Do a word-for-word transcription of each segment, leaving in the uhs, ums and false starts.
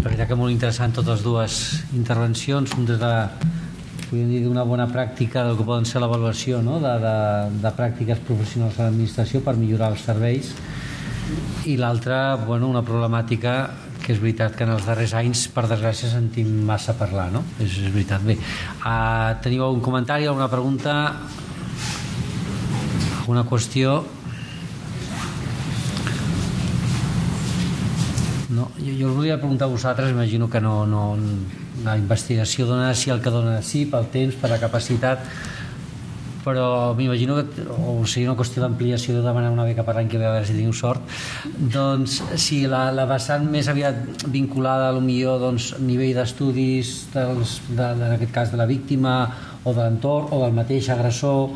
veritat que molt interessant totes dues intervencions, un des de, podríem dir, d'una bona pràctica del que poden ser l'avaluació, no? de, de, de pràctiques professionals de l'administració per millorar els serveis, i l'altra, bueno, una problemàtica que és veritat que en els darrers anys, per desgràcia, sentim massa parlar, no? És, és veritat. Bé, uh, teniu algun comentari, alguna pregunta, alguna qüestió? No, jo, jo us volia preguntar a vosaltres, imagino que no, no, la investigació dona sí el que dona sí, pel temps, per la capacitat, però m'imagino que o sigui una qüestió d'ampliació de demanar una beca per l'any que ve, a veure si teniu sort, doncs si la, la vessant més aviat vinculada a lo millor doncs, nivell d'estudis dels, de, en aquest cas de la víctima o de l'entorn o del mateix agressor,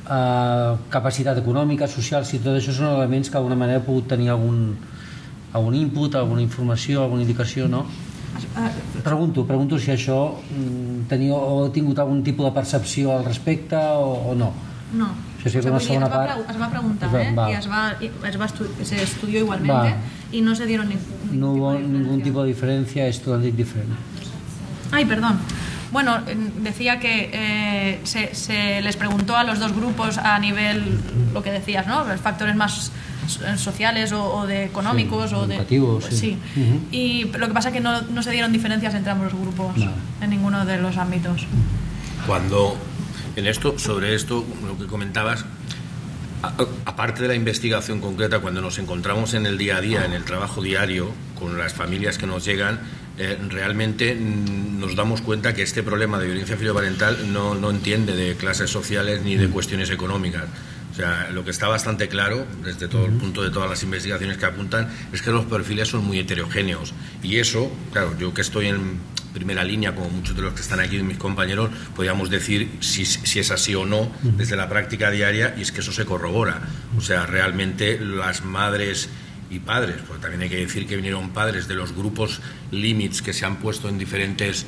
eh, capacitat econòmica, social, si tot això són elements que d'alguna manera heu pogut tenir algun, algun input, alguna informació, alguna indicació, no? Pregunto, pregunto si això teniu o tingut algun tipus de percepció al respecte o, o no. No. Això sí que una segona es, va, part... es va preguntar, eh? Va. Y es va, es va estu se estudió igualmente va. Y no se dieron ningún, no hubo tipo de ningún tipo de diferencia, es totalmente diferente. Ay, perdón. Bueno, decía que eh, se, se les preguntó a los dos grupos a nivel, lo que decías, ¿no? Los factores más sociales o, o de económicos, sí, o de sí. sí. Uh-huh. Y lo que pasa es que no, no se dieron diferencias entre ambos grupos, no, en ninguno de los ámbitos. Cuando en esto, sobre esto, lo que comentabas, a, aparte de la investigación concreta, cuando nos encontramos en el día a día, en el trabajo diario, con las familias que nos llegan, eh, realmente nos damos cuenta que este problema de violencia filoparental no, no entiende de clases sociales ni de cuestiones económicas. O sea, lo que está bastante claro, desde todo el punto de todas las investigaciones que apuntan, es que los perfiles son muy heterogéneos. Y eso, claro, yo que estoy en primera línea, como muchos de los que están aquí, mis compañeros, podríamos decir si, si es así o no desde la práctica diaria, y es que eso se corrobora. O sea, realmente las madres y padres, porque también hay que decir que vinieron padres de los grupos límites que se han puesto en diferentes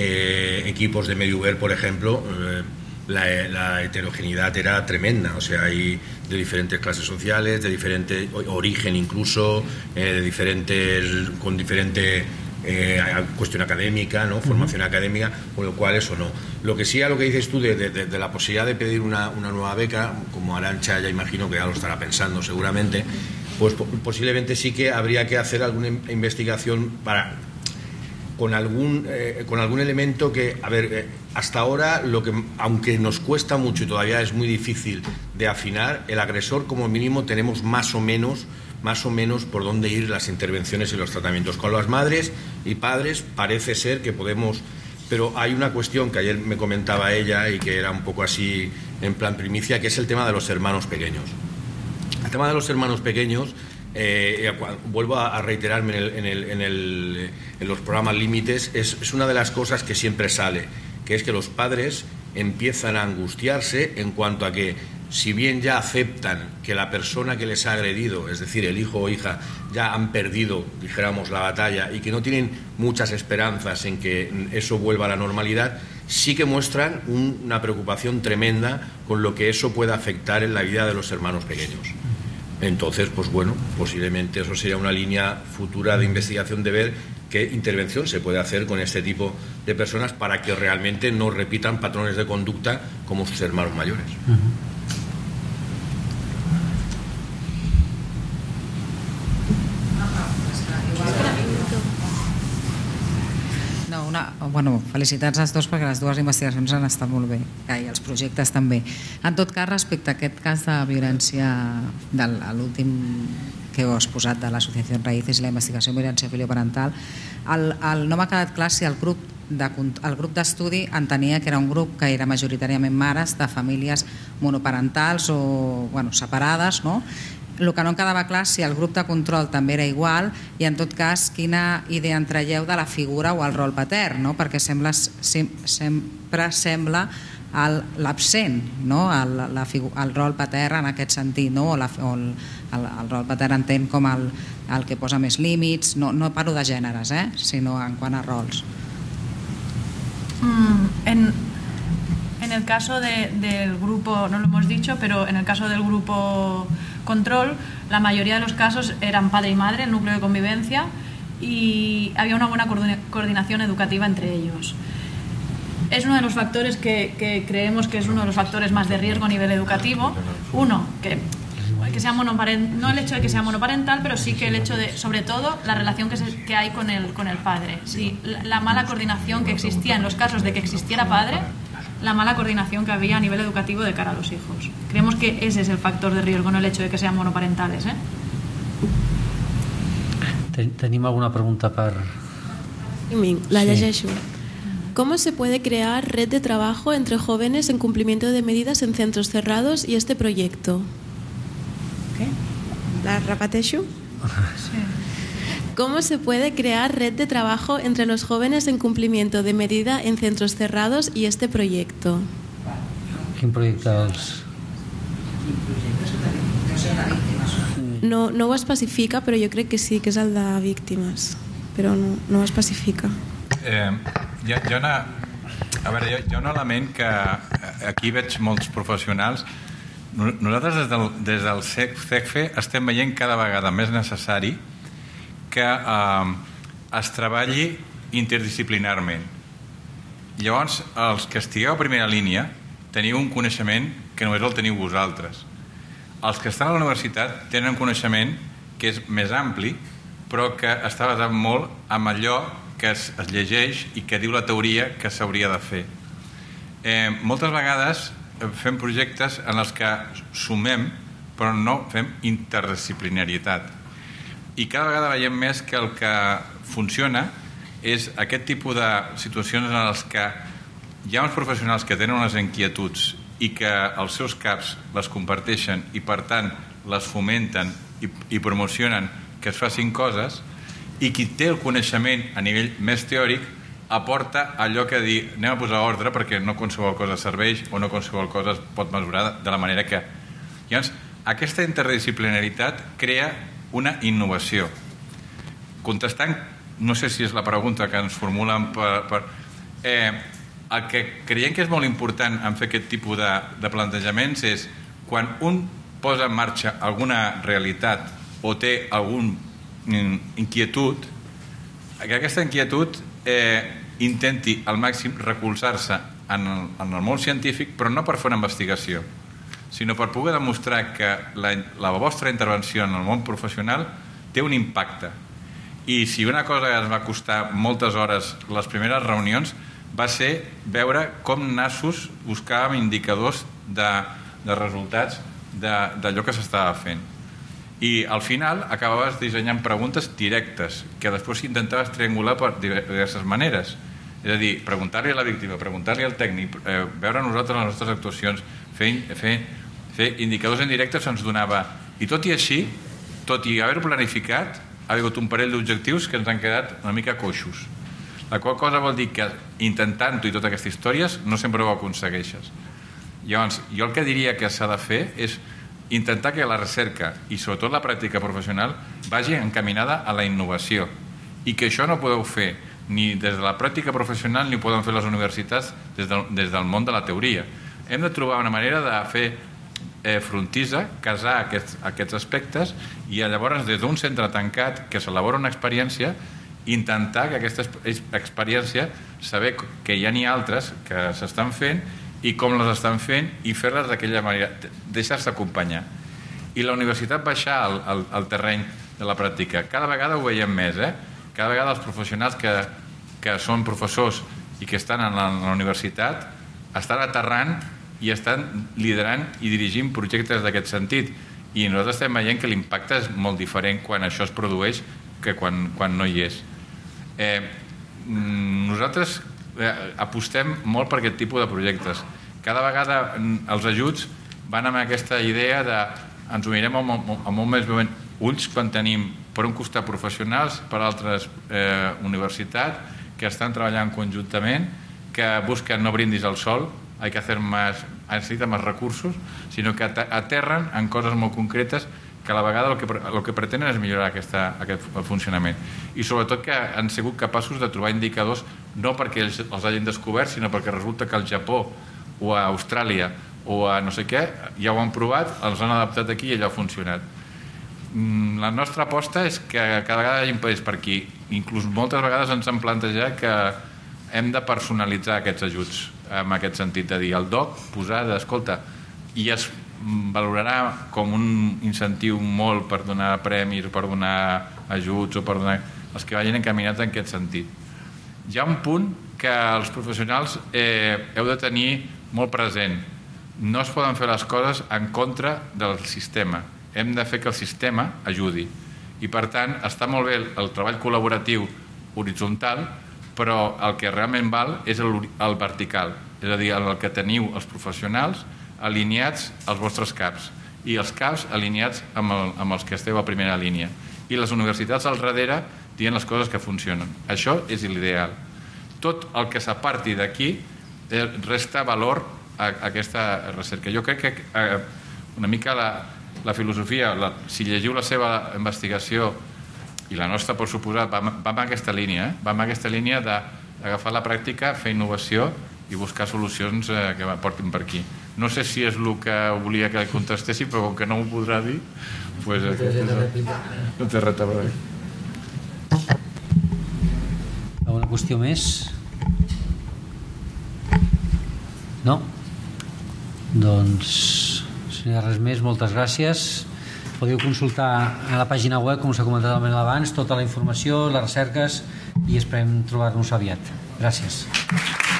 eh, equipos de Mediuver, por ejemplo, eh, La, la heterogeneidad era tremenda, o sea, hay de diferentes clases sociales, de diferente origen incluso, eh, de diferentes, con diferente eh, cuestión académica, ¿no? Formación uh-huh. académica, con lo cual eso no. Lo que sí, a lo que dices tú de, de, de la posibilidad de pedir una, una nueva beca, como Arantxa ya imagino que ya lo estará pensando seguramente, pues posiblemente sí que habría que hacer alguna investigación para... Con algún, eh, con algún elemento que, a ver, eh, hasta ahora, lo que, aunque nos cuesta mucho y todavía es muy difícil de afinar, el agresor como mínimo tenemos más o menos, más o menos por dónde ir las intervenciones y los tratamientos. Con las madres y padres parece ser que podemos, pero hay una cuestión que ayer me comentaba ella y que era un poco así en plan primicia, que es el tema de los hermanos pequeños. El tema de los hermanos pequeños... Eh, vuelvo a reiterarme en, el, en, el, en, el, en los programas límites, es, es una de las cosas que siempre sale, que es que los padres empiezan a angustiarse en cuanto a que, si bien ya aceptan que la persona que les ha agredido, es decir, el hijo o hija, ya han perdido, dijéramos, la batalla y que no tienen muchas esperanzas en que eso vuelva a la normalidad, sí que muestran un, una preocupación tremenda con lo que eso pueda afectar en la vida de los hermanos pequeños. Entonces, pues bueno, posiblemente eso sería una línea futura de investigación, de ver qué intervención se puede hacer con este tipo de personas para que realmente no repitan patrones de conducta como sus hermanos mayores. Uh-huh. No, una, bueno, felicitats als dos perquè les dues investigacions han estat molt bé i els projectes també. En tot cas, respecte a aquest cas de violència de l'últim que heu exposat de l'Associació Raíces i la investigació en violència filioparental, el, el, no m'ha quedat clar si el grup de, el grup d'estudi entenia que era un grup que era majoritàriament mares de famílies monoparentals o bueno, separades, no? El que no em quedava clar si el grup de control també era igual i en tot cas quina idea en traieu de la figura o el rol patern, no? Perquè sembla, sempre sembla l'absent, no? el, la, el rol patern en aquest sentit, no? o la, o el, el, el rol patern entén com el, el que posa més límits, no, no parlo de gèneres, eh? sinó en quant a rols. Mm, en, en el caso de, del grupo, no lo hemos dicho, pero en el caso del grupo control, la mayoría de los casos eran padre y madre, el núcleo de convivencia, y había una buena coordinación educativa entre ellos. Es uno de los factores que, que creemos que es uno de los factores más de riesgo a nivel educativo. Uno, que, que sea monoparental, no el hecho de que sea monoparental, pero sí que el hecho de, sobre todo, la relación que, se, que hay con el, con el padre. Sí, la, la mala coordinación que existía en los casos de que existiera padre, la mala coordinación que había a nivel educativo de cara a los hijos. Creemos que ese es el factor de riesgo, no el hecho de que sean monoparentales, ¿eh? Tenim alguna pregunta per... La llegeixo. ¿Cómo se puede crear red de trabajo entre jóvenes en cumplimiento de medidas en centros cerrados y este proyecto? ¿Qué? ¿La repeteixo? Sí. ¿Cómo se puede crear red de trabajo entre los jóvenes en cumplimiento de medida en centros cerrados y este proyecto? Quin projecte els... No, no ho especifica, però jo crec que sí, que és el de víctimes, però no, no ho especifica. Eh, hi, ha, hi, ha una, a veure, hi, ha, hi ha un element que aquí veig molts professionals. Nosaltres des del, des del C E C F E estem veient cada vegada més necessari que eh, es treballi interdisciplinarment. Llavors, els que estigueu a primera línia teniu un coneixement que només el teniu vosaltres. Els que estan a la universitat tenen un coneixement que és més ampli, però que està basat molt en allò que es, es llegeix i que diu la teoria que s'hauria de fer. Eh, moltes vegades fem projectes en els que sumem, però no fem interdisciplinarietat. I cada vegada veiem més que el que funciona és aquest tipus de situacions en les que hi ha uns professionals que tenen unes inquietuds i que els seus caps les comparteixen i per tant les fomenten i, i promocionen que es facin coses, i qui té el coneixement a nivell més teòric aporta allò que dir anem a posar ordre perquè no qualsevol cosa serveix o no qualsevol cosa es pot mesurar de la manera que... Llavors, aquesta interdisciplinaritat crea una innovació. Contestant, no sé si és la pregunta que ens formulen per... per eh, el que creiem que és molt important en fer aquest tipus de, de plantejaments és quan un posa en marxa alguna realitat o té algun inquietud, que aquesta inquietud eh, intenti al màxim recolzar-se en, el, en el món científic, però no per fer una investigació, sinó per poder demostrar que la, la vostra intervenció en el món professional té un impacte. I si una cosa ens va costar moltes hores les primeres reunions va ser veure com nassos buscàvem indicadors de, de resultats d'allò que s'estava fent. I al final acabaves dissenyant preguntes directes que després intentaves triangular per diverses maneres. És a dir, preguntar-li a la víctima, preguntar-li al tècnic, eh, veure nosaltres les nostres actuacions, fer, fer, fer indicadors en directe se'ns donava. I tot i així, tot i haver-ho planificat, ha hagut un parell d'objectius que ens han quedat una mica coixos. La qual cosa vol dir que intentant-ho i totes aquestes històries no sempre ho aconsegueixes. Llavors, jo el que diria que s'ha de fer és intentar que la recerca i sobretot la pràctica professional vagi encaminada a la innovació i que això no podeu fer ni des de la pràctica professional ni ho poden fer les universitats des del, des del món de la teoria. Hem de trobar una manera de fer eh, frontisa, casar aquests, aquests aspectes i llavors des d'un centre tancat que s'elabora una experiència intentar que aquesta experiència saber que ja n'hi ha altres que s'estan fent i com les estan fent i fer-les d'aquella manera, deixar-se acompanyar. I la universitat baixar al, al, al terreny de la pràctica. Cada vegada ho veiem més, eh? Cada vegada els professionals que, que són professors i que estan en la, en la universitat estan aterrant i estan liderant i dirigint projectes d'aquest sentit. I nosaltres estem veient que l'impacte és molt diferent quan això es produeix que quan, quan no hi és. Eh, nosaltres eh, apostem molt per aquest tipus de projectes. Cada vegada els ajuts van amb aquesta idea de ens ho mirem amb, amb molt més ulls quan tenim per un costat professionals, per altres eh, universitat que estan treballant conjuntament, que busquen no brindis al sol, hay que hacer más, necesita más recursos, sinó que aterren en coses molt concretes que a la vegada el que, el que pretenen és millorar aquesta, aquest funcionament. I sobretot que han sigut capaços de trobar indicadors no perquè ells els hagin descobert, sinó perquè resulta que al Japó o a Austràlia o a no sé què ja ho han provat, els han adaptat aquí i allò ha funcionat. la nostra aposta és que cada vegada hi hagi un país per aquí. Inclús moltes vegades ens han plantejat que hem de personalitzar aquests ajuts, en aquest sentit de dir el D O C, posar d'escolta, i es valorarà com un incentiu molt per donar premis, per donar ajuts o per donar... els que vagin encaminats en aquest sentit. Hi ha un punt que els professionals eh, heu de tenir molt present. No es poden fer les coses en contra del sistema. Hem de fer que el sistema ajudi. I per tant, està molt bé el treball col·laboratiu horitzontal, però el que realment val és el, el vertical. És a dir, el que teniu els professionals alineats als vostres caps i els caps alineats amb, el, amb els que esteu a primera línia. I les universitats al darrere dient les coses que funcionen. Això és l'ideal. Tot el que s'aparti d'aquí resta valor a, a aquesta recerca. Jo crec que eh, una mica la, la filosofia, la, si llegiu la seva investigació i la nostra, per suposat, va, va en aquesta línia, eh? va en aquesta línia d'agafar la pràctica, fer innovació i buscar solucions eh, que portin per aquí. No sé si és el que volia que contestessi, però com que no m'ho podrà dir, pues, no, té no té res a veure. Alguna qüestió més? No? Doncs, si no hi ha res més, moltes gràcies. Podeu consultar a la pàgina web, com us he comentat abans, tota la informació, les recerques, i esperem trobar-nos aviat. Gràcies.